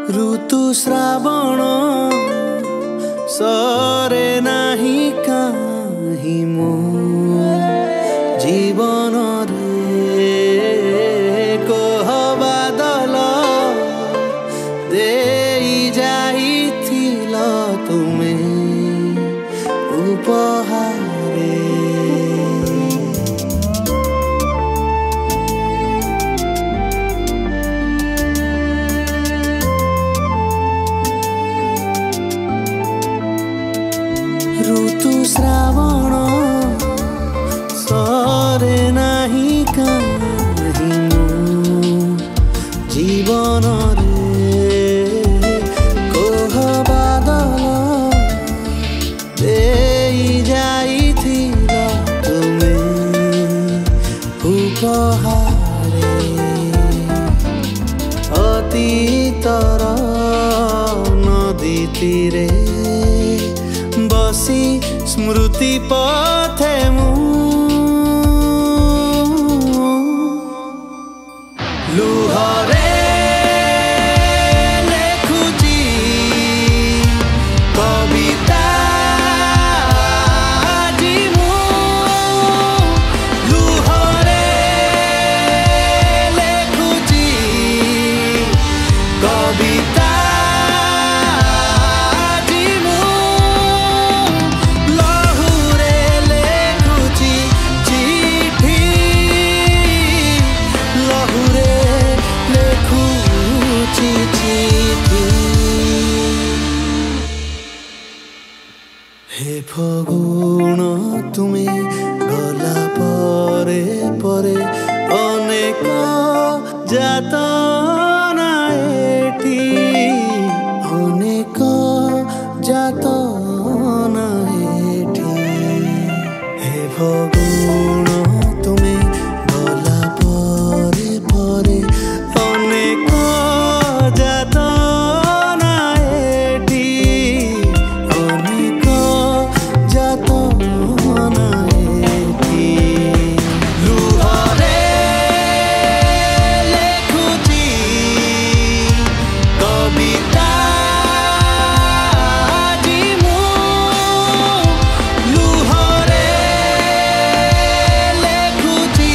ऋतु श्रावण सरे नाही काहि मो जीवन रे कोह बादल देई जाइथिल तुमे उपहारे। ऋतु श्रावण सरे नाही काहि मो जीवन रे कोह बादल देई जाइथिल तुमे उपहारे। अतीतर नदी तीरे बसी स्मृति पथे मु लुहरे लेखुची कविता जी मु लुहरे लेखुची कविता हे फगुण तुमे गला परे परे अनेक जातना एठी अनेक जातना एठी। हे फगुण तुमे गला परे परे अनेक जातना एठी अनेक जातना एठी। लुहरे लेखुची कविता जी मु लुहरे लेखुची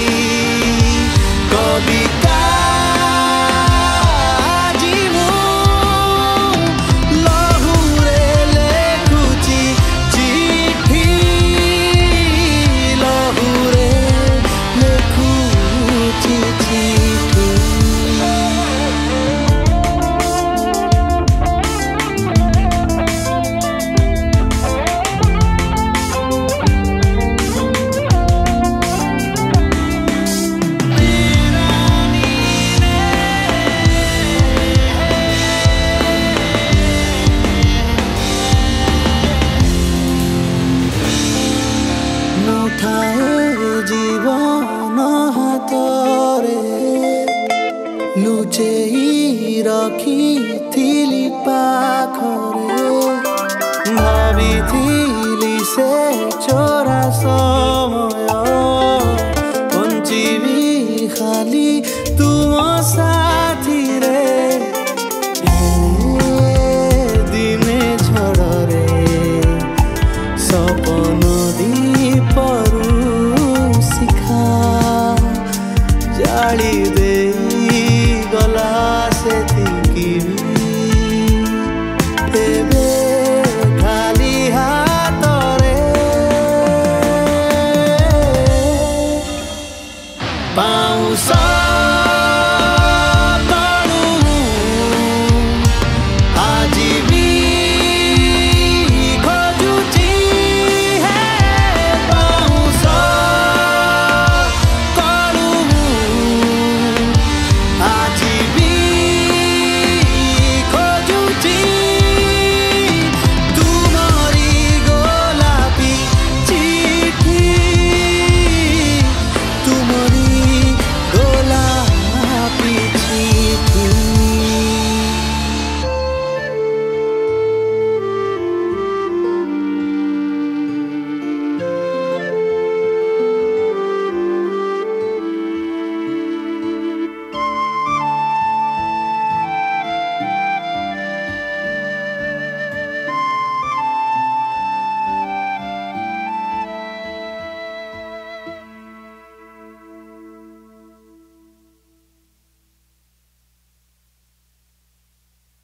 कविता जी मु लहुरे लेखुची चिठी लहुरे लेखुची चिठी। नुठाए जीवन हातरे लुचेई रखिथिली पाखरे भाविथिली से